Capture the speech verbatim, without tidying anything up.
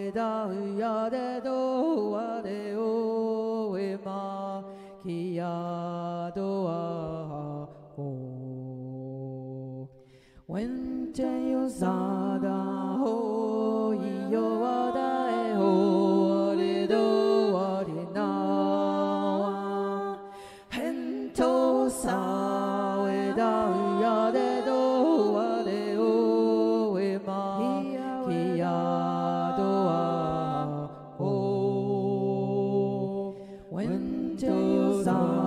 we da ya de do wa de o we ma ki ya do a o when te yo sa da ho i yo wa da e ho wa de do wa de na wa hen to sa we da ya de do wa de o we ma ki ya do a o when te yo sa